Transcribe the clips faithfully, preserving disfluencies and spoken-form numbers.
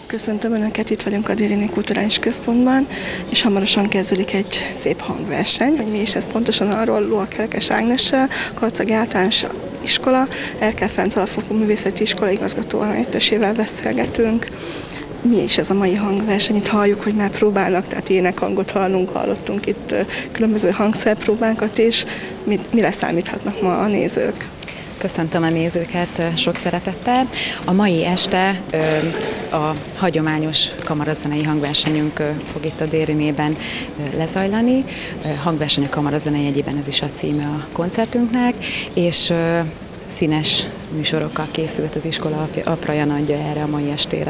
Köszöntöm Önöket, itt vagyunk a Dériné Kulturális Központban, és hamarosan kezdődik egy szép hangverseny. Hogy mi is ez pontosan, arról Loa Kerekes Ágnessel, Karcagi Általános Iskola, Erkel Ferenc Alapfokú Művészeti Iskola igazgató helyettesével beszélgetünk. Mi is ez a mai hangverseny? Itt halljuk, hogy már próbálnak, tehát énekhangot hallunk, hallottunk itt különböző hangszerpróbánkat is. Mi, mire számíthatnak ma a nézők? Köszöntöm a nézőket sok szeretettel. A mai este a hagyományos kamarazenei hangversenyünk fog itt a Dérinében lezajlani. Hangverseny a kamarazenei jegyében, ez is a címe a koncertünknek, és színes műsorokkal készült az iskola apra Janandja erre a mai estére.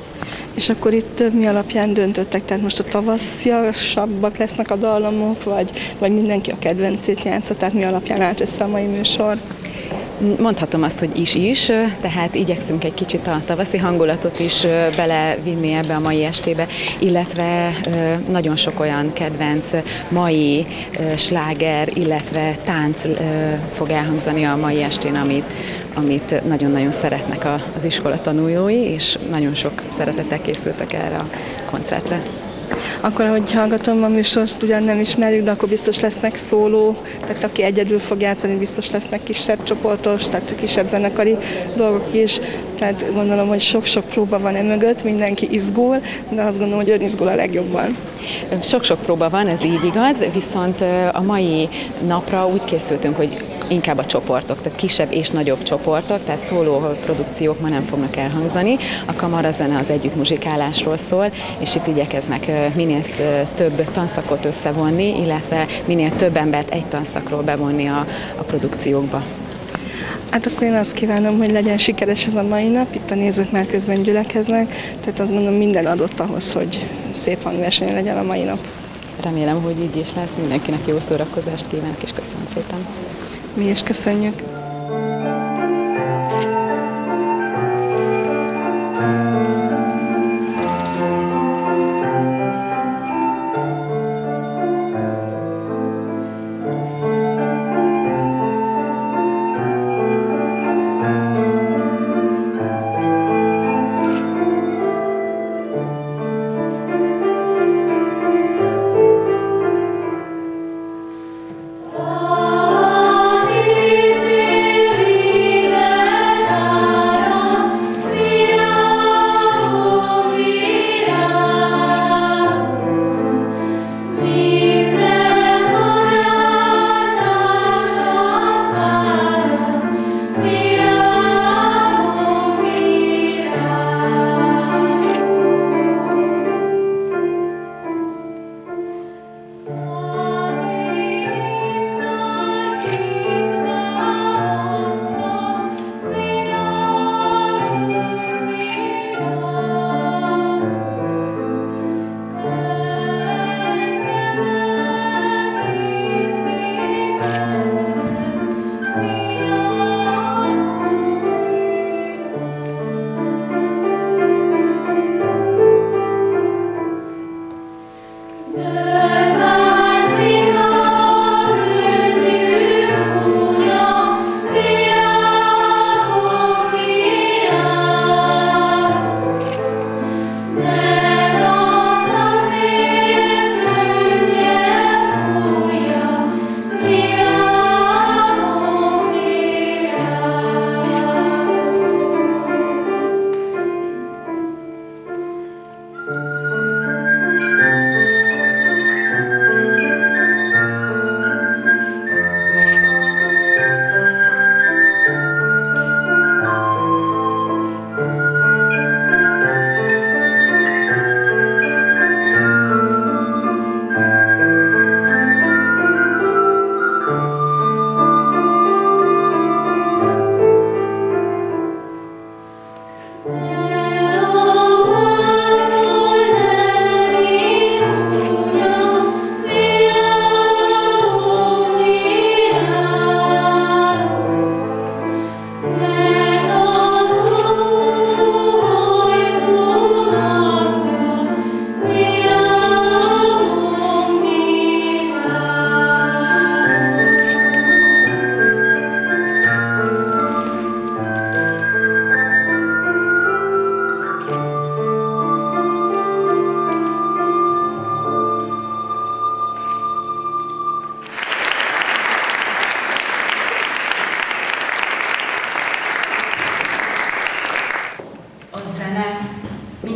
És akkor itt mi alapján döntöttek? Tehát most a tavasziasabbak lesznek a dallamok, vagy, vagy mindenki a kedvencét játsza? Tehát mi alapján állt össze a mai műsor? Mondhatom azt, hogy is-is, tehát igyekszünk egy kicsit a tavaszi hangulatot is belevinni ebbe a mai estébe, illetve nagyon sok olyan kedvenc mai sláger, illetve tánc fog elhangzani a mai estén, amit, amit nagyon-nagyon szeretnek az iskola tanulói, és nagyon sok szeretettel készültek erre a koncertre. Akkor, ahogy hallgatom a műsort, ugyan nem ismerjük, de akkor biztos lesznek szóló, tehát aki egyedül fog játszani, biztos lesznek kisebb csoportos, tehát kisebb zenekari dolgok is. Tehát gondolom, hogy sok-sok próba van e mögött, mindenki izgul, de azt gondolom, hogy ön izgul a legjobban. Sok-sok próba van, ez így igaz, viszont a mai napra úgy készültünk, hogy inkább a csoportok, tehát kisebb és nagyobb csoportok, tehát szóló produkciók ma nem fognak elhangzani. A kamarazene az együttmuzsikálásról szól, és itt igyekeznek minél több tanszakot összevonni, illetve minél több embert egy tanszakról bevonni a, a produkciókba. Hát akkor én azt kívánom, hogy legyen sikeres ez a mai nap, itt a nézők már közben gyülekeznek, tehát azt gondolom, minden adott ahhoz, hogy szép hangverseny legyen a mai nap. Remélem, hogy így is lesz, mindenkinek jó szórakozást kívánok, és köszönöm szépen. Mi is köszönjük. Easy.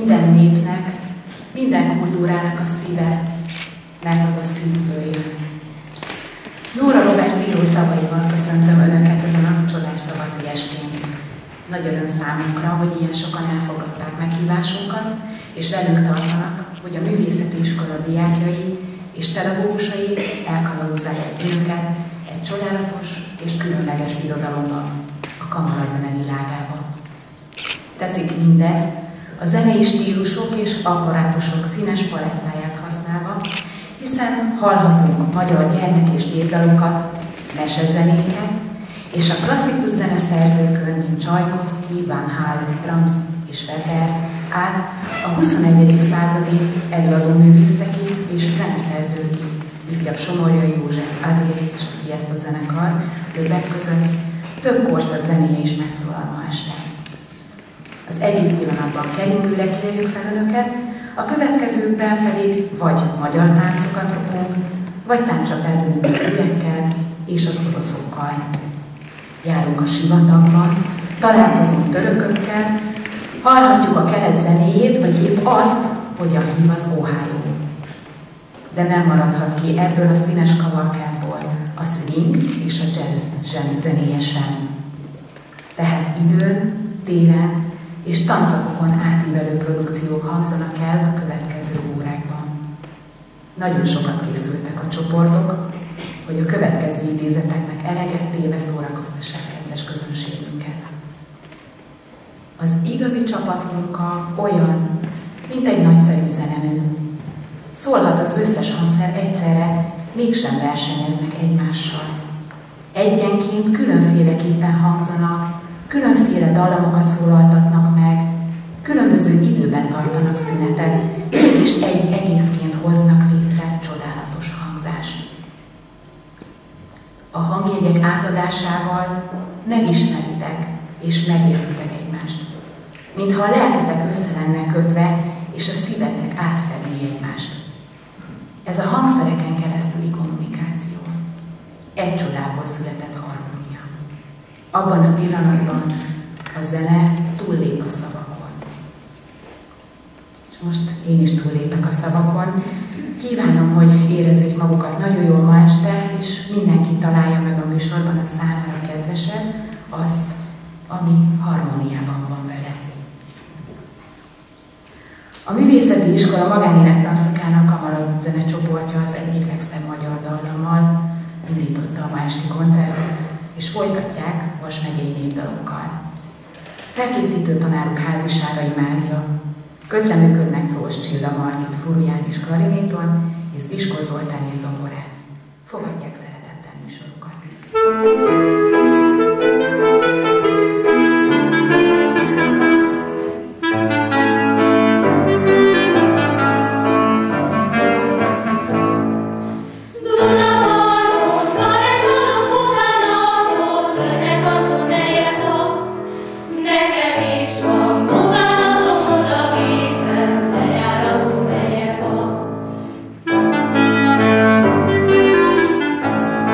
minden népnek, minden kultúrának a szíve, mert az a szívből jön. Nóra Robert író szavaival köszöntöm Önöket ezen a csodás tavaszi estén. Nagy öröm számunkra, hogy ilyen sokan elfogadták meghívásunkat, és velünk tartanak, hogy a művészeti iskola diákjai és pedagógusai elkalauzálják önöket egy csodálatos és különleges birodalomban, a kamarazene világában. Teszik mindezt a zenei stílusok és apparátusok színes palettáját használva, hiszen hallhatunk magyar gyermek- és népdalokat, mesezenéket, és a klasszikus zeneszerzőkön, mint Csajkovszky, Van Halen, Brahms és Weber át a huszonegyedik századi előadóművészekig és zeneszerzőkig, ifjabb Somorjai József, Adél és a Fiesta zenekar többek között több korszak zenéje is megszólal ma este. Az egyik pillanatban keringőre kérjük fel Önöket, a következőkben pedig vagy magyar táncokat ropunk, vagy táncra perdülünk az ürekkel és az oroszokkal. Járunk a sivatagban, találkozunk törökökkel, hallhatjuk a kelet zenéjét, vagy épp azt, hogyan hív az Ohio. De nem maradhat ki ebből a színes kavalkádból a swing és a jazz zenéje sem. Tehát időn, téren és tanszakokon átívelő produkciók hangzanak el a következő órákban. Nagyon sokat készültek a csoportok, hogy a következő idézeteknek eleget téve szórakoztassák kedves közönségünket. Az igazi csapatmunka olyan, mint egy nagyszerű zenemű. Szólhat az összes hangszer egyszerre, mégsem versenyeznek egymással. Egyenként különféleképpen hangzanak, különféle dallamokat szólaltatnak meg, különböző időben tartanak szünetet, mégis egy egészként hoznak létre csodálatos hangzást. A hangjegyek átadásával megismeritek és megértitek egymást, mintha a lelketek össze lenne kötve, és a szívetek átfedné egymást. Ez a hangszereken keresztüli kommunikáció. Egy csodából született harmónia. Abban a pillanatban a zene túllép a szavakon. És most én is túllépek a szavakon. Kívánom, hogy érezzék magukat nagyon jól ma este, és mindenki találja meg a műsorban a számára kedvesebb azt, ami harmóniában van vele. A művészeti iskola magánénektanszakának kamarazene csoportja az egyik legszebb magyar dallammal indította a ma esti koncertet, és folytatják Vas megyei népdalokkal. Felkészítő tanáruk Házisárai Mária, közreműködnek Prós Csilla Margit furuján és klarinéton, és Viskó Zoltán és zongorán. Fogadják szeretettel műsorukat! Thank you.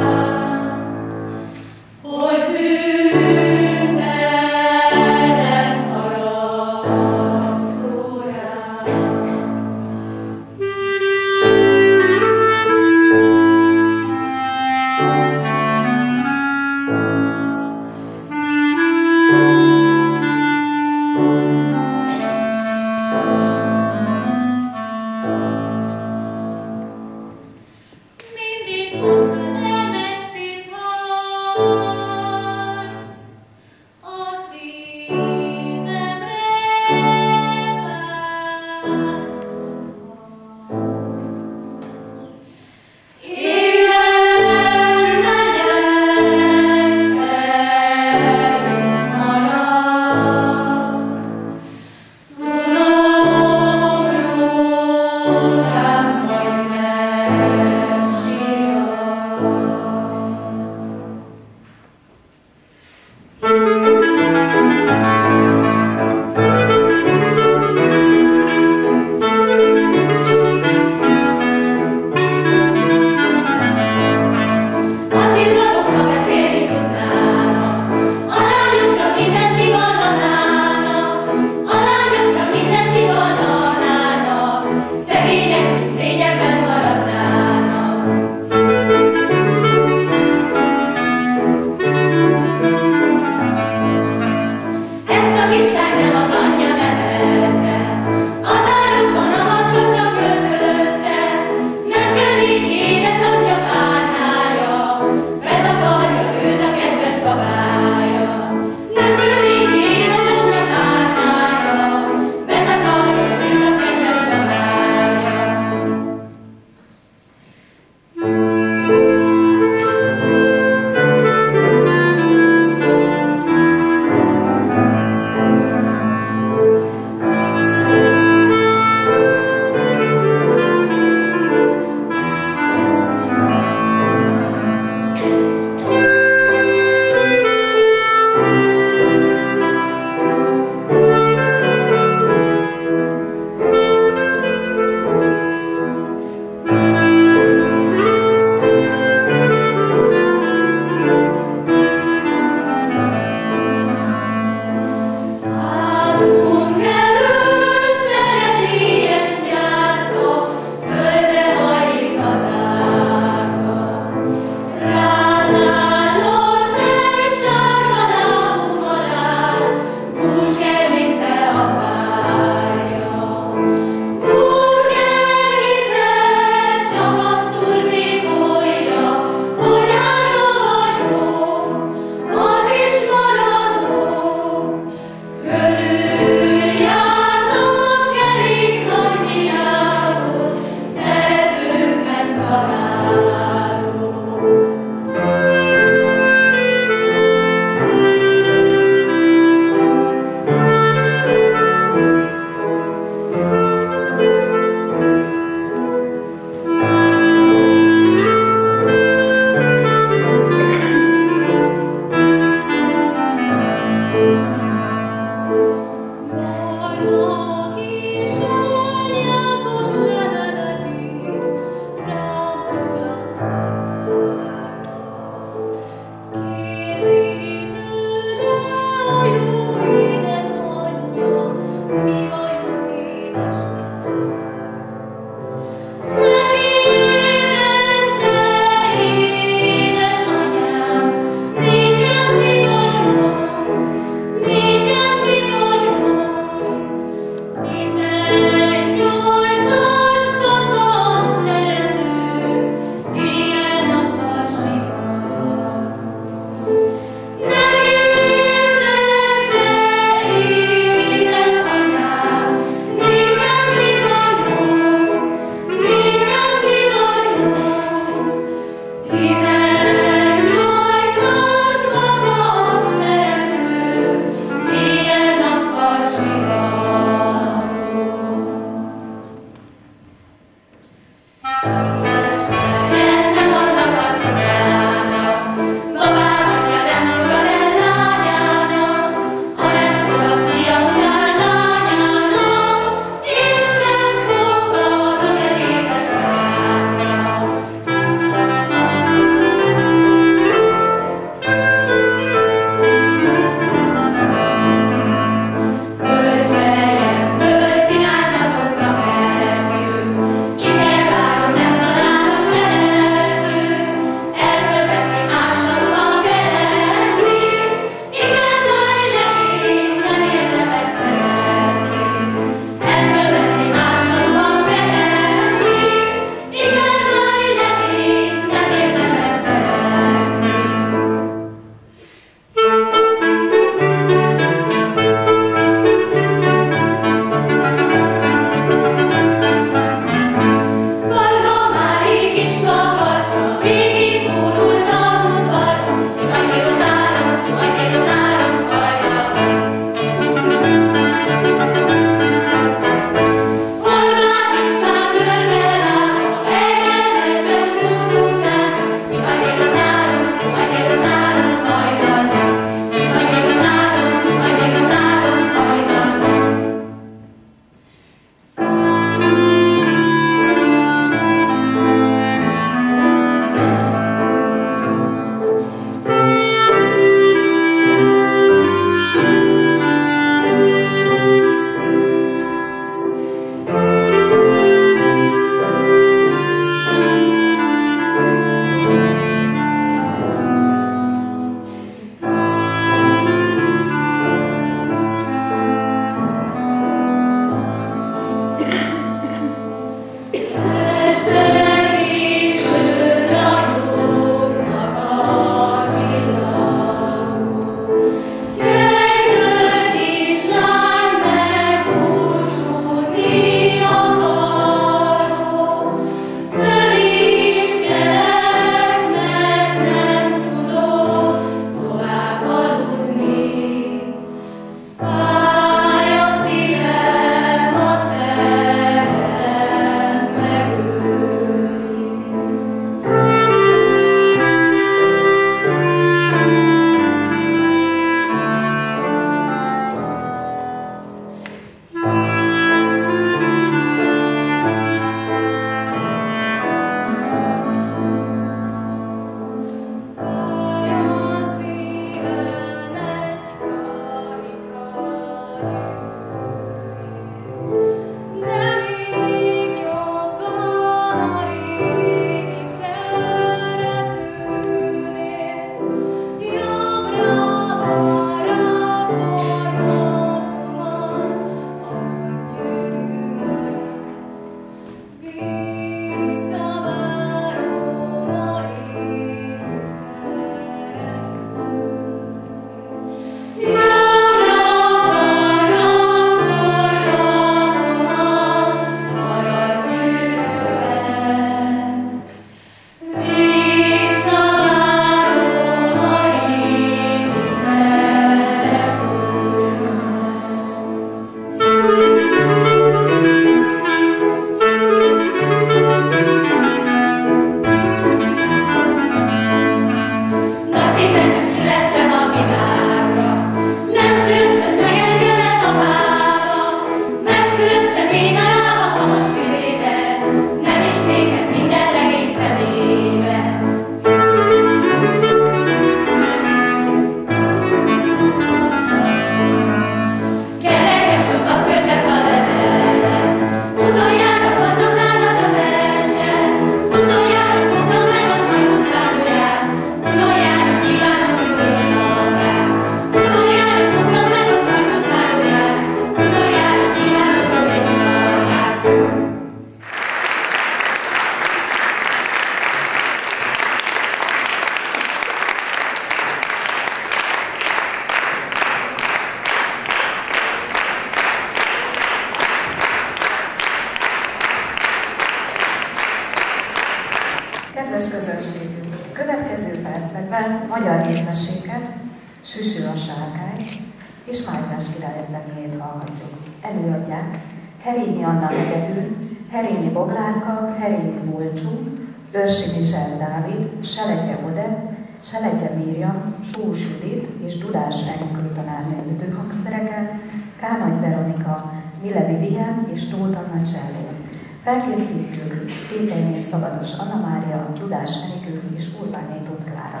következően magyar népmeséket, Süsű a sárkány és Májkrás király zenét hallhatjuk. Előadják Herényi Anna Hegedű, Herényi Boglárka, Herényi Bulcsú, Őrsi Michel Dávid, Seletje Odett, Seletje Miriam, Sós Judit és Dudás Enikő tanárnő ütőhangszereken, Kánagy Veronika, Mille Vivien és Tóth Anna csellón. Felkészítjük Székelyné Szabados Anna Mária, Dudás Enikő és Urbánné Tóth Klára.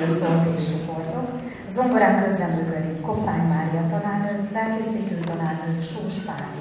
különböző szolféscsoportok. Zongorán közreműködik Koppány Mária tanárnő, felkészítő tanárnő Sós Páli.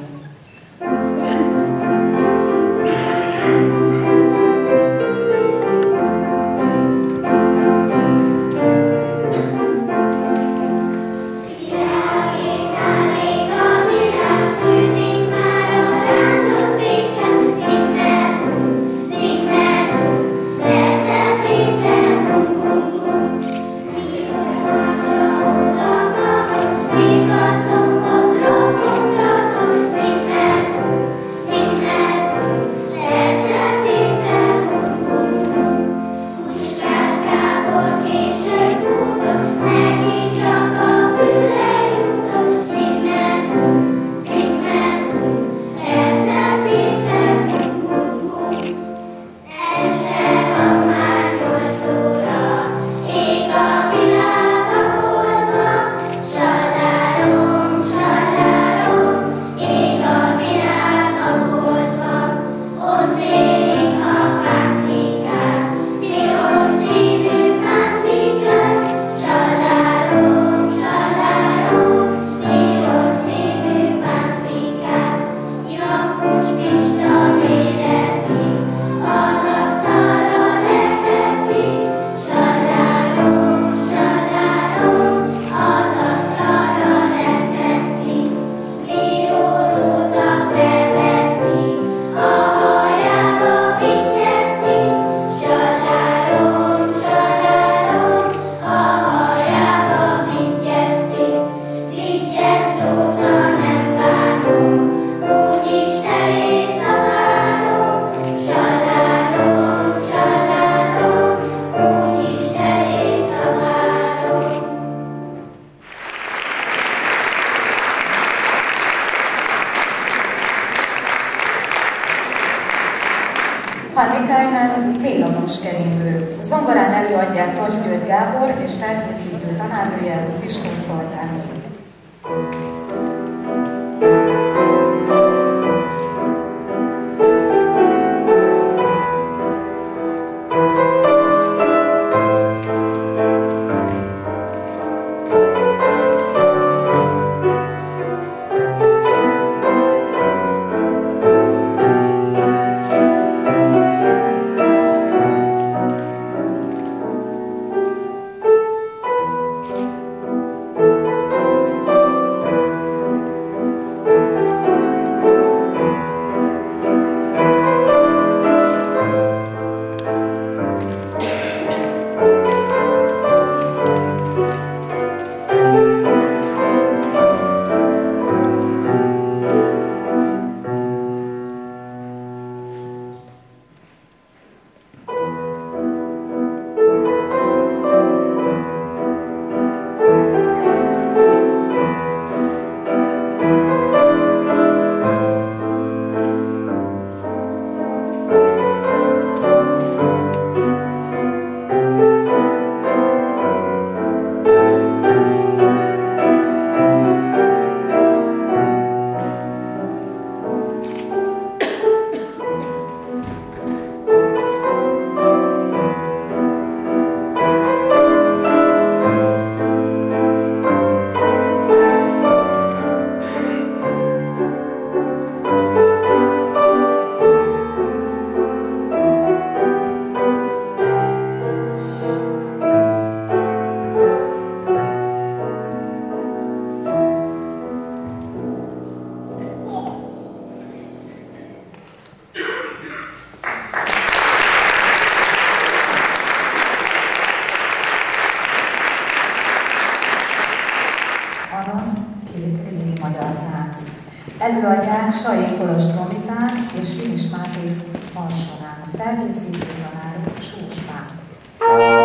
Hannikájnál villamos keringő. Zongorán előadják Tos György Gábor és felkészítő tanárnője Zviskó Zoltán. Előadják Sajék Kolos trombitán és Vinis Máté harsonán. Felkészítő tanárok Sós Pál.